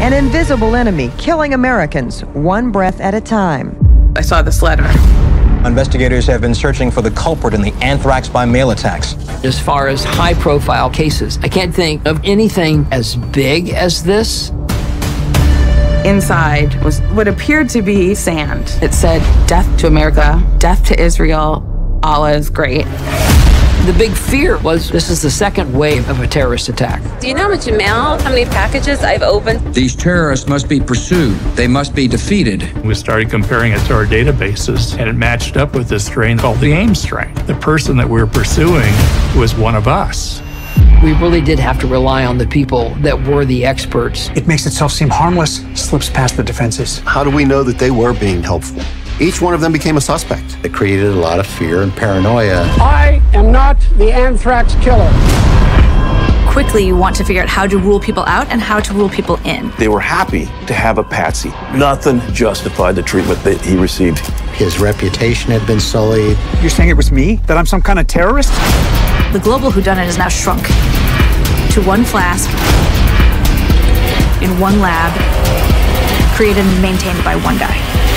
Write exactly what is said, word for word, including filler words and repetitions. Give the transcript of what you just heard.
An invisible enemy killing Americans one breath at a time. I saw this letter. Investigators have been searching for the culprit in the anthrax by mail attacks. As far as high-profile cases, I can't think of anything as big as this. Inside was what appeared to be sand. It said, "Death to America, death to Israel, Allah is great." The big fear was this is the second wave of a terrorist attack. Do you know how much mail, how many packages I've opened? These terrorists must be pursued. They must be defeated. We started comparing it to our databases, and it matched up with this strain called the AIM strain. The person that we were pursuing was one of us. We really did have to rely on the people that were the experts. It makes itself seem harmless, slips past the defenses. How do we know that they were being helpful? Each one of them became a suspect. It created a lot of fear and paranoia. I am not the anthrax killer. Quickly, you want to figure out how to rule people out and how to rule people in. They were happy to have a patsy. Nothing justified the treatment that he received. His reputation had been sullied. You're saying it was me? That I'm some kind of terrorist? The global whodunit is now shrunk to one flask in one lab, created and maintained by one guy.